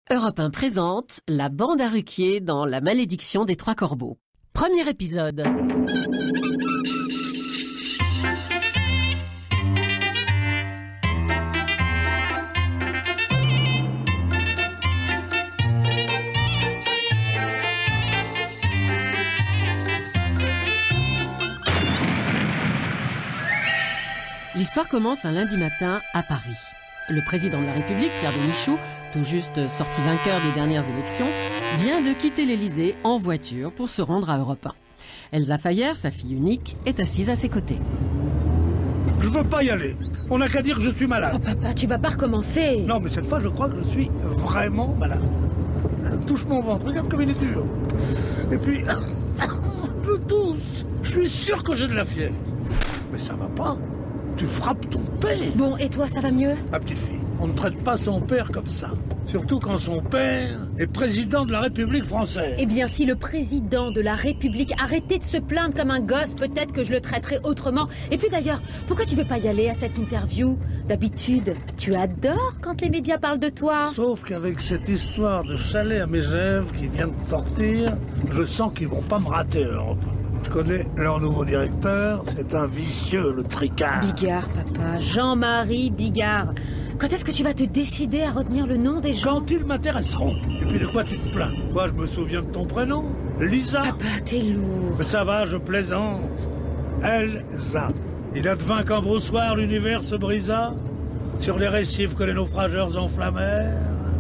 Europe 1 présente la bande à Ruquier dans La malédiction des trois corbeaux. Premier épisode. L'histoire commence un lundi matin à Paris. Le président de la République, Pierre Bénichou, tout juste sorti vainqueur des dernières élections, vient de quitter l'Élysée en voiture pour se rendre à Europe 1. Elsa Fayer, sa fille unique, est assise à ses côtés. Je veux pas y aller. On n'a qu'à dire que je suis malade. Oh papa, tu vas pas recommencer. Non, mais cette fois, je crois que je suis vraiment malade. Touche mon ventre, regarde comme il est dur. Et puis, je tousse. Je suis sûr que j'ai de la fièvre. Mais ça va pas. Tu frappes ton père. Bon, et toi, ça va mieux? Ma petite fille, on ne traite pas son père comme ça. Surtout quand son père est président de la République française. Eh bien, si le président de la République arrêtait de se plaindre comme un gosse, peut-être que je le traiterais autrement. Et puis d'ailleurs, pourquoi tu veux pas y aller à cette interview? D'habitude, tu adores quand les médias parlent de toi. Sauf qu'avec cette histoire de chalet à Megève qui vient de sortir, je sens qu'ils vont pas me rater, Europe. Je connais leur nouveau directeur, c'est un vicieux, le tricard. Bigard, papa, Jean-Marie Bigard. Quand est-ce que tu vas te décider à retenir le nom des gens? Quand ils m'intéresseront. Et puis de quoi tu te plains? Toi, je me souviens de ton prénom, Lisa. Papa, t'es lourd. Mais ça va, je plaisante. Elsa. Il advint qu'en broussoir, l'univers se brisa, sur les récifs que les naufrageurs enflammèrent.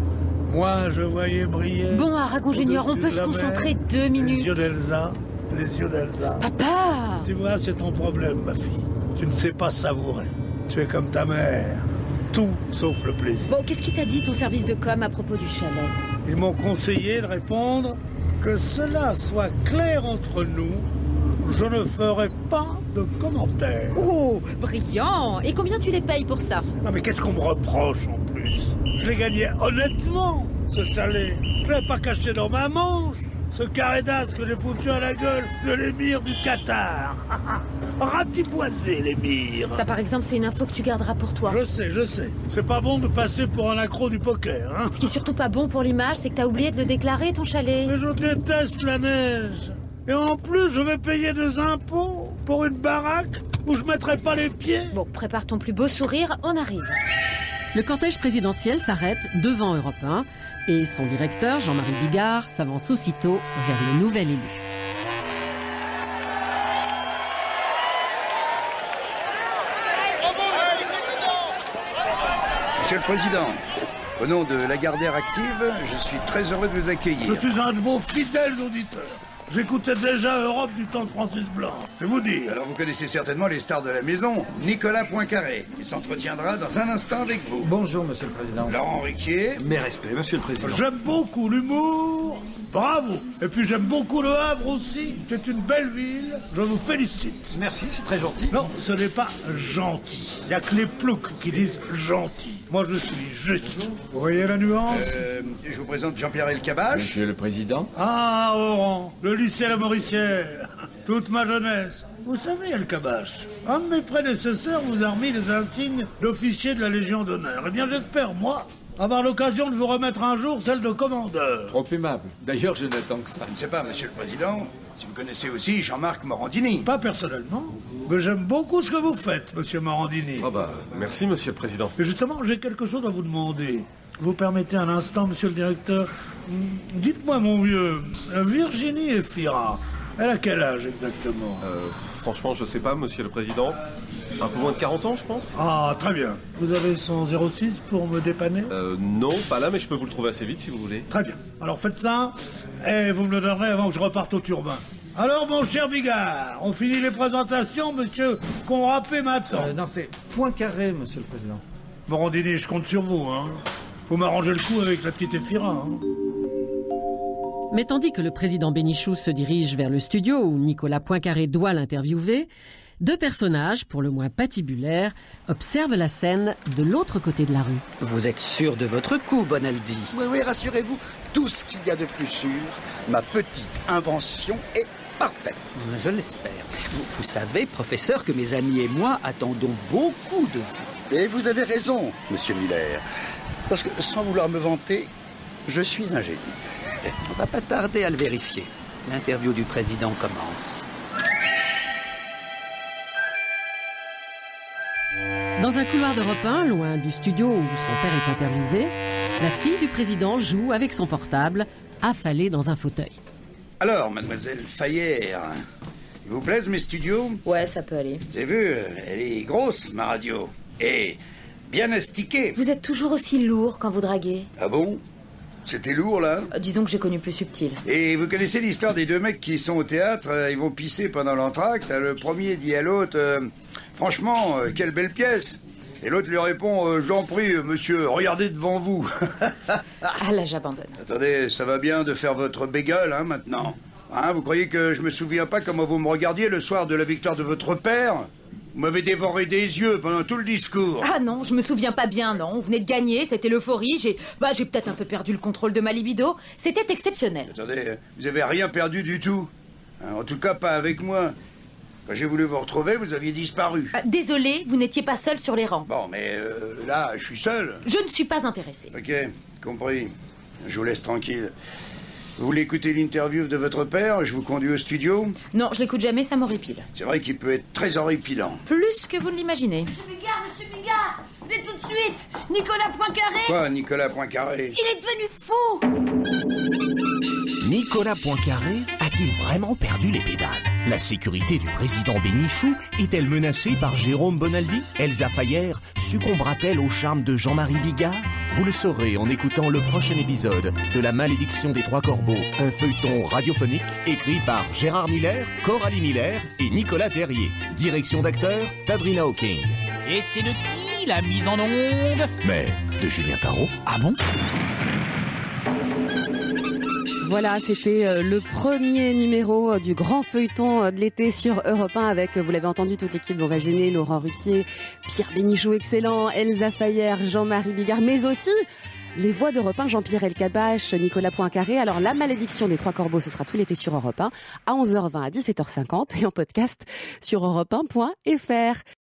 Moi, je voyais briller... Bon, Aragon Junior, on peut se concentrer 2 minutes. Les yeux d'Elsa. Les yeux d'Elsa. Papa! Tu vois, c'est ton problème, ma fille. Tu ne sais pas savourer. Tu es comme ta mère. Tout sauf le plaisir. Bon, qu'est-ce qui t'a dit ton service de com à propos du chalet? Ils m'ont conseillé de répondre que cela soit clair entre nous. Je ne ferai pas de commentaires. Oh, brillant! Et combien tu les payes pour ça? Non mais qu'est-ce qu'on me reproche en plus? Je l'ai gagné honnêtement, ce chalet. Je l'ai pas caché dans ma manche. Ce carré d'as que j'ai foutu à la gueule de l'émir du Qatar. Ratiboisé, l'émir. Ça, par exemple, c'est une info que tu garderas pour toi. Je sais. C'est pas bon de passer pour un accro du poker, hein. Ce qui est surtout pas bon pour l'image, c'est que t'as oublié de le déclarer, ton chalet. Mais je déteste la neige. Et en plus, je vais payer des impôts pour une baraque où je mettrai pas les pieds. Bon, prépare ton plus beau sourire, on arrive. Le cortège présidentiel s'arrête devant Europe 1 et son directeur, Jean-Marie Bigard, s'avance aussitôt vers le nouvel élu. Monsieur le Président, au nom de Lagardère Active, je suis très heureux de vous accueillir. Je suis un de vos fidèles auditeurs. J'écoutais déjà Europe du temps de Francis Blanc. C'est vous dire. Alors vous connaissez certainement les stars de la maison. Nicolas Poincaré, qui s'entretiendra dans un instant avec vous. Bonjour, Monsieur le Président. Laurent Ruquier. Mes respects, Monsieur le Président. J'aime beaucoup l'humour. Bravo. Et puis j'aime beaucoup Le Havre aussi. C'est une belle ville. Je vous félicite. Merci, c'est très gentil. Non, ce n'est pas gentil. Il n'y a que les ploucs qui disent gentil. Moi, je suis juste. Vous voyez la nuance? Je vous présente Jean-Pierre Elkabbach. Monsieur le Président. Ah, Oran, le lycée La Mauricière. Toute ma jeunesse. Vous savez, Elkabbach, un de mes prédécesseurs vous a remis les insignes d'officier de la Légion d'honneur. Eh bien, j'espère, moi, avoir l'occasion de vous remettre un jour celle de commandeur. Trop aimable. D'ailleurs, je n'attends que ça. Je ne sais pas, Monsieur le Président, si vous connaissez aussi Jean-Marc Morandini. Pas personnellement, mais j'aime beaucoup ce que vous faites, Monsieur Morandini. Oh bah, merci, Monsieur le Président. Et justement, j'ai quelque chose à vous demander. Vous permettez un instant, Monsieur le Directeur? Dites-moi, mon vieux, Virginie Efira, elle a quel âge exactement? Franchement, je sais pas, Monsieur le Président. Un peu moins de 40 ans, je pense. Ah, très bien. Vous avez son 06 pour me dépanner? Non, pas là, mais je peux vous le trouver assez vite si vous voulez. Très bien. Alors faites ça, et vous me le donnerez avant que je reparte au turbin. Alors, mon cher Bigard, on finit les présentations, Monsieur Conrapé m'attend. Non, c'est Poincaré, Monsieur le Président. Morandini, je compte sur vous, hein. Faut m'arranger le coup avec la petite Efira, hein. Mais tandis que le président Bénichou se dirige vers le studio où Nicolas Poincaré doit l'interviewer, deux personnages, pour le moins patibulaires, observent la scène de l'autre côté de la rue. Vous êtes sûr de votre coup, Bonaldi? Oui, rassurez-vous, tout ce qu'il y a de plus sûr, ma petite invention est parfaite. Je l'espère. Vous savez, professeur, que mes amis et moi attendons beaucoup de vous. Et vous avez raison, Monsieur Miller. Parce que, sans vouloir me vanter, Je suis un génie. On va pas tarder à le vérifier. L'interview du président commence. Dans un couloir d'Europe 1, loin du studio où son père est interviewé, la fille du président joue avec son portable, affalée dans un fauteuil. Alors, mademoiselle Fayère, il vous plaise mes studios? Ouais, ça peut aller. Vous avez vu, elle est grosse, ma radio. Et bien astiquée. Vous êtes toujours aussi lourd quand vous draguez. Ah bon? C'était lourd, là? Disons que j'ai connu plus subtil. Et vous connaissez l'histoire des deux mecs qui sont au théâtre, ils vont pisser pendant l'entracte. Le premier dit à l'autre, franchement, quelle belle pièce. Et l'autre lui répond, j'en prie, monsieur, regardez devant vous. Ah là, j'abandonne. Attendez, ça va bien de faire votre bégueule, hein, maintenant. Hein, vous croyez que je me souviens pas comment vous me regardiez le soir de la victoire de votre père? Vous m'avez dévoré des yeux pendant tout le discours. Ah non, je me souviens pas bien, non. Vous venez de gagner, c'était l'euphorie. J'ai peut-être un peu perdu le contrôle de ma libido. C'était exceptionnel. Attendez, vous avez rien perdu du tout. En tout cas, pas avec moi. Quand j'ai voulu vous retrouver, vous aviez disparu. Désolé, vous n'étiez pas seul sur les rangs. Bon, mais là, je suis seul. Je ne suis pas intéressée. Ok, compris. Je vous laisse tranquille. Vous voulez écouter l'interview de votre père? Je vous conduis au studio? Non, je l'écoute jamais, ça m'horripile. C'est vrai qu'il peut être très horripilant. Plus que vous ne l'imaginez. Monsieur Bigard, venez tout de suite. Nicolas Poincaré. Quoi, Nicolas Poincaré? Il est devenu fou. Nicolas Poincaré a-t-il vraiment perdu les pédales? La sécurité du président Bénichou est-elle menacée par Jérôme Bonaldi? Elsa Fayère succombera-t-elle au charme de Jean-Marie Bigard? Vous le saurez en écoutant le prochain épisode de La Malédiction des Trois Corbeaux, un feuilleton radiophonique écrit par Gérard Miller, Coralie Miller et Nicolas Terrier. Direction d'acteur, Tadrina Hawking. Et c'est de qui la mise en onde? Mais de Julien Tarot. Ah bon? Voilà, c'était le premier numéro du grand feuilleton de l'été sur Europe 1 avec, vous l'avez entendu, toute l'équipe dont va gêner Laurent Ruquier, Pierre Bénichou, excellent, Elsa Fayère, Jean-Marie Bigard, mais aussi les voix d'Europe 1, Jean-Pierre Elkabbach, Nicolas Poincaré. Alors, La Malédiction des Trois Corbeaux, ce sera tout l'été sur Europe 1, à 11h20, à 17h50 et en podcast sur europe1.fr.